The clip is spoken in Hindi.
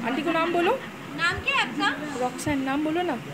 आंटी को नाम बोलो। नाम क्या है आपका? रॉक्सन, नाम बोलो ना।